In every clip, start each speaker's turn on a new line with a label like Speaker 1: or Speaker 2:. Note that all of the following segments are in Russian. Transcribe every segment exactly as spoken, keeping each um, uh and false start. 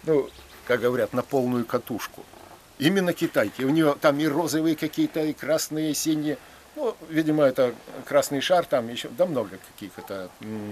Speaker 1: ну, как говорят, на полную катушку. Именно китайки. У нее там и розовые какие-то, и красные, и синие. Ну, видимо, это красный шар, там еще, да много каких-то.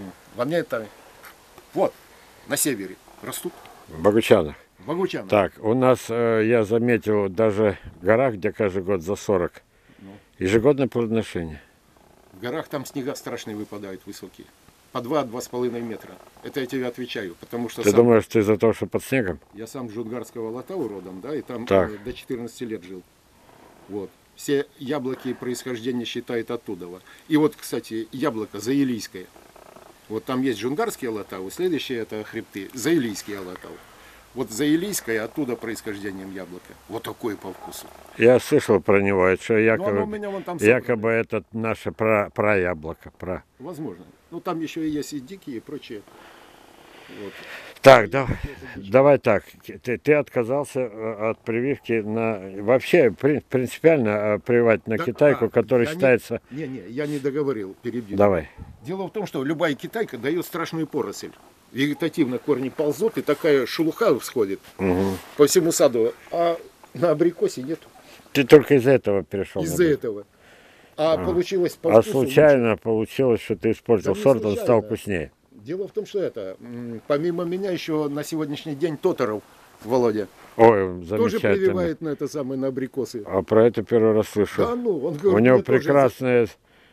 Speaker 1: Во это вот, на севере растут.
Speaker 2: В Богучанах.
Speaker 1: В Богучанах.
Speaker 2: Так, у нас, э, я заметил, даже в горах, где каждый год за сорок, ну. ежегодное плодоношение.
Speaker 1: В горах там снега страшные выпадают, высокие. По два-два с половиной метра. Это я тебе отвечаю, потому что...
Speaker 2: Ты
Speaker 1: сам...
Speaker 2: думаешь, ты из-за того, что под снегом?
Speaker 1: Я сам с Жутгарского Латау родом, да, и там
Speaker 2: так.
Speaker 1: до четырнадцати лет жил. Вот. Все яблоки происхождения считают оттуда. И вот, кстати, яблоко заилийское. Вот там есть Жунгарский Алатау, следующее это хребты, Заилийский Алатау. Вот заилийское оттуда происхождением яблока. Вот такое по вкусу.
Speaker 2: Я слышал про него, это что якобы,
Speaker 1: там
Speaker 2: якобы это наше про, про яблоко. Про.
Speaker 1: Возможно. Ну там еще и есть и дикие и прочее. Вот.
Speaker 2: Так, да, давай так. Ты, ты отказался от прививки на... Вообще принципиально прививать на да, китайку, а, которая считается...
Speaker 1: Не, не, я не договорил, перебью.
Speaker 2: Давай.
Speaker 1: Дело в том, что любая китайка дает страшную поросль. Вегетативно корни ползут, и такая шелуха всходит угу. по всему саду. А на абрикосе нету.
Speaker 2: Ты только из-за этого перешел?
Speaker 1: Из-за этого. А, а получилось по
Speaker 2: А
Speaker 1: вкусу,
Speaker 2: случайно
Speaker 1: лучше.
Speaker 2: Получилось, что ты испортил да сорт, он стал вкуснее?
Speaker 1: Дело в том, что это, помимо меня, еще на сегодняшний день Тоторов Володя.
Speaker 2: Ой, замечательно.
Speaker 1: Тоже прививает на это самое, на абрикосы.
Speaker 2: А про это первый раз слышу.
Speaker 1: Да, ну, он говорит,
Speaker 2: у него прекрасные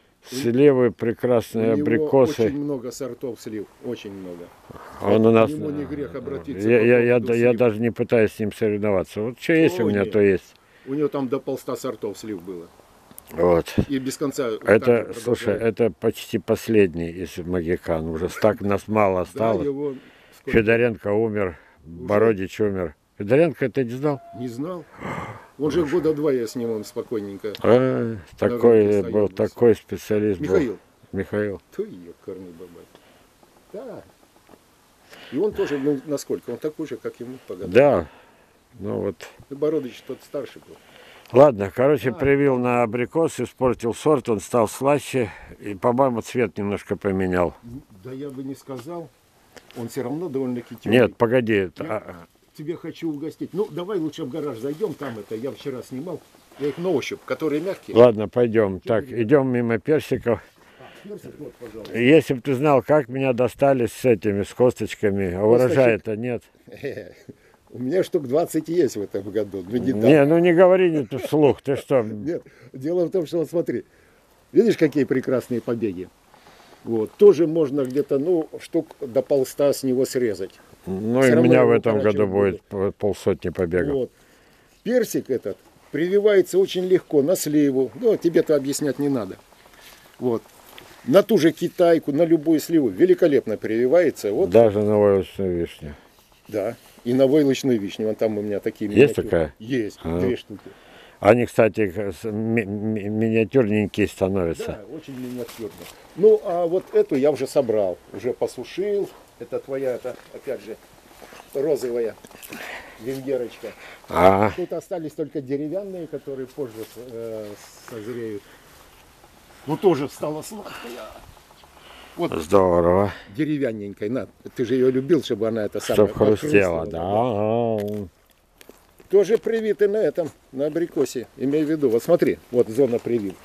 Speaker 2: сливы, прекрасные
Speaker 1: у него
Speaker 2: абрикосы.
Speaker 1: Очень много сортов слив, очень много.
Speaker 2: Он у нас...
Speaker 1: Ему не грех обратиться.
Speaker 2: Я, я, я, я даже не пытаюсь с ним соревноваться. Вот что есть О, у меня, нет. то есть.
Speaker 1: У него там до полста сортов слив было.
Speaker 2: Вот.
Speaker 1: И без конца.
Speaker 2: Это, слушай, это почти последний из магикан. Уже так нас мало осталось. Да, Федоренко умер, уже? Бородич умер. Федоренко ты не знал?
Speaker 1: Не знал. Он же года два я с ним он спокойненько.
Speaker 2: А, такой был, такой специалист
Speaker 1: Михаил.
Speaker 2: был. Михаил.
Speaker 1: Ты ее корни бабай. Да. И он тоже, ну, насколько? Он такой же, как ему по годам.
Speaker 2: Да. Ну вот.
Speaker 1: И Бородич тот старший был.
Speaker 2: Ладно, короче, а, привил на абрикос, испортил сорт, он стал слаще, и, по-моему, цвет немножко поменял.
Speaker 1: Да я бы не сказал, он все равно довольно-таки темный.
Speaker 2: Нет, погоди.
Speaker 1: Я а... тебе хочу угостить. Ну, давай лучше в гараж зайдем, там это, я вчера снимал, я их на ощупь, которые мягкие.
Speaker 2: Ладно, пойдем. Так, идем мимо персиков.
Speaker 1: А, персик, вот, пожалуйста.
Speaker 2: Если бы ты знал, как меня достали с этими, с косточками, а урожая-то нет.
Speaker 1: У меня штук двадцать есть в этом году. Ну, не,
Speaker 2: не ну не говори не вслух, ты что?
Speaker 1: Нет, дело в том, что, вот смотри, видишь, какие прекрасные побеги? Вот, тоже можно где-то, ну, штук до полста с него срезать.
Speaker 2: Ну и у меня в этом году будет буду. полсотни побегов. Вот.
Speaker 1: Персик этот прививается очень легко на сливу, ну, тебе-то объяснять не надо. Вот. На ту же китайку, на любую сливу великолепно прививается. Вот.
Speaker 2: Даже на войлочную вишню.
Speaker 1: Да. И на войлочную вишню. Вон там у меня такие
Speaker 2: есть такая?
Speaker 1: Есть,
Speaker 2: а.
Speaker 1: две штуки.
Speaker 2: Они, кстати, ми ми миниатюрненькие становятся.
Speaker 1: Да, очень миниатюрно. Ну, а вот эту я уже собрал, уже посушил. Это твоя, это, опять же, розовая венгерочка.
Speaker 2: А -а -а.
Speaker 1: Тут остались только деревянные, которые позже э, созреют. Ну, тоже стала сладкая. Вот
Speaker 2: здорово.
Speaker 1: Деревянненькой. На, ты же ее любил, чтобы она это самое...
Speaker 2: Чтобы хрустела, да.
Speaker 1: Тоже привиты на этом, на абрикосе. Имей в виду, вот смотри, вот зона прививки.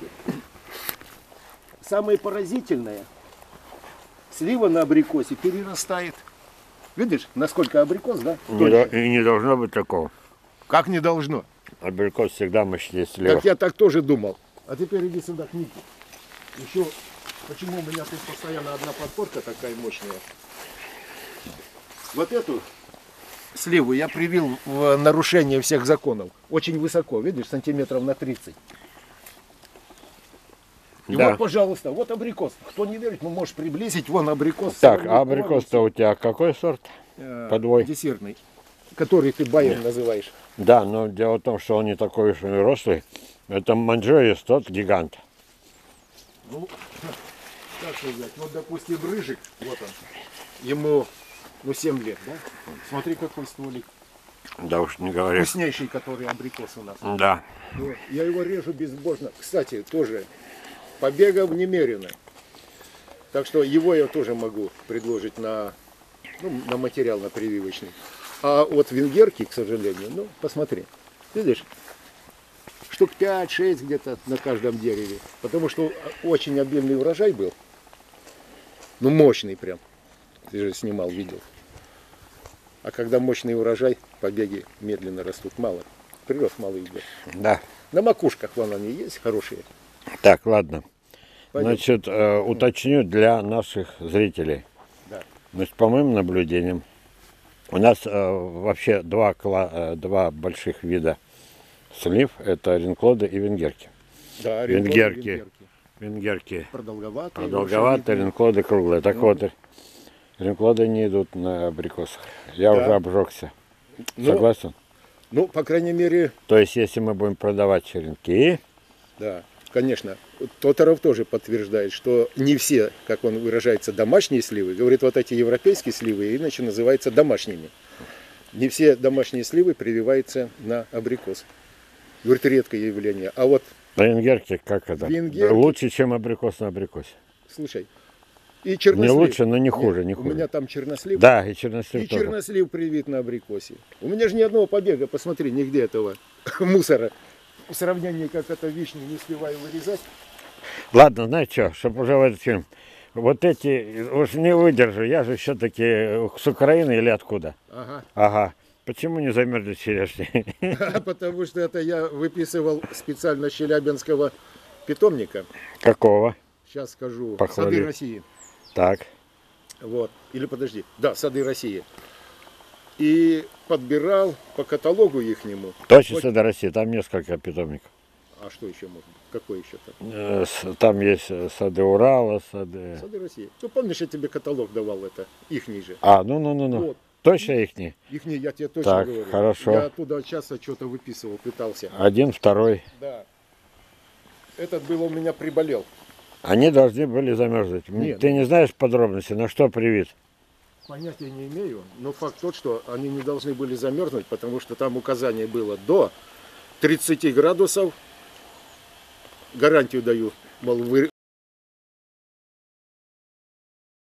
Speaker 1: Самое поразительное, слива на абрикосе перерастает. Видишь, насколько абрикос, да?
Speaker 2: Не до, и не должно быть такого.
Speaker 1: Как не должно?
Speaker 2: Абрикос всегда мощнее слива.
Speaker 1: Так я так тоже думал. А теперь иди сюда к Нике. Еще, почему у меня тут постоянно одна подпорка такая мощная? Вот эту сливу я привил в нарушение всех законов. Очень высоко, видишь, сантиметров на тридцать. И да. Вот, пожалуйста, вот абрикос. Кто не верит, ну, можешь приблизить. Вон абрикос.
Speaker 2: Так, а абрикос-то у тебя какой сорт?
Speaker 1: Э,
Speaker 2: Подвой.
Speaker 1: Десертный. Который ты Байер называешь.
Speaker 2: Да, но дело в том, что он не такой уж и рослый. Это Манджоис, тот гигант.
Speaker 1: Ну, как сказать, вот, допустим, рыжик, вот он, ему, ну, семь лет, да? Смотри, какой стволик.
Speaker 2: Да уж не говори.
Speaker 1: Вкуснейший, который абрикос у нас.
Speaker 2: Да.
Speaker 1: Ну, я его режу безбожно. Кстати, тоже побегов немерено. Так что его я тоже могу предложить на, ну, на материал, на прививочный. А вот венгерки, к сожалению, ну, посмотри, видишь, штук пять-шесть где-то на каждом дереве. Потому что очень обильный урожай был. Ну, мощный прям. Ты же снимал, видел. А когда мощный урожай, побеги медленно растут. Мало. Прирост малый идет.
Speaker 2: Да.
Speaker 1: На макушках вон они есть хорошие.
Speaker 2: Так, ладно.
Speaker 1: Пойдем.
Speaker 2: Значит, э, уточню для наших зрителей.
Speaker 1: Да.
Speaker 2: Значит, по моим наблюдениям, у нас э, вообще два, кла- э, два больших вида слив. Это ренклоды и венгерки.
Speaker 1: Да,
Speaker 2: Венгерки.
Speaker 1: венгерки.
Speaker 2: Венгерки
Speaker 1: Продолговатые.
Speaker 2: продолговатые, ренклоды круглые. Так вот, ренклоды не идут на абрикосах. Я
Speaker 1: Да.
Speaker 2: уже обжегся.
Speaker 1: Ну,
Speaker 2: Согласен?
Speaker 1: Ну, по крайней мере,
Speaker 2: То есть, если мы будем продавать черенки,
Speaker 1: да, конечно. Тоторов тоже подтверждает, что не все, как он выражается, домашние сливы. Говорит, вот эти европейские сливы иначе называются домашними. Не все домашние сливы прививаются на абрикос. Говорит, редкое явление. А вот,
Speaker 2: венгерки, как это?
Speaker 1: Венгерки.
Speaker 2: Лучше, чем абрикос на абрикосе.
Speaker 1: слушай, и чернослив.
Speaker 2: Не лучше, но не хуже,
Speaker 1: Нет,
Speaker 2: не
Speaker 1: У
Speaker 2: хуже.
Speaker 1: меня там чернослив.
Speaker 2: Да, и чернослив
Speaker 1: И
Speaker 2: тоже.
Speaker 1: чернослив привит на абрикосе. У меня же ни одного побега, посмотри, нигде этого мусора. В сравнении, как это вишню не успеваю вырезать.
Speaker 2: Ладно, знаете что, чтобы уже в этот фильм. Вот эти, уж не выдержу, я же все-таки с Украины или откуда?
Speaker 1: Ага.
Speaker 2: Ага. Почему не замерзли черешни?
Speaker 1: Потому что это я выписывал специально с челябинского питомника.
Speaker 2: Какого?
Speaker 1: Сейчас скажу.
Speaker 2: Похвали.
Speaker 1: Сады России.
Speaker 2: Так.
Speaker 1: Вот. Или подожди. Да, Сады России. И подбирал по каталогу ихнему.
Speaker 2: Точно
Speaker 1: Вот.
Speaker 2: Сады России, там несколько питомников.
Speaker 1: А что еще может быть? Какой еще там?
Speaker 2: Э, с- Там есть э, сады Урала, сады...
Speaker 1: Сады России. Ну, помнишь, я тебе каталог давал это? Ихний же.
Speaker 2: А, ну-ну-ну-ну.
Speaker 1: Вот.
Speaker 2: Точно ихний?
Speaker 1: Ихний, я тебе точно
Speaker 2: Так,
Speaker 1: говорю.
Speaker 2: хорошо.
Speaker 1: Я оттуда часто что-то выписывал, пытался.
Speaker 2: Один, второй.
Speaker 1: Да. Этот был у меня приболел.
Speaker 2: Они должны были замерзнуть. М,
Speaker 1: Нет.
Speaker 2: Ты не знаешь подробности, на что привит?
Speaker 1: Понятия не имею, но факт тот, что они не должны были замерзнуть, потому что там указание было до тридцати градусов. Гарантию даю, мол, вы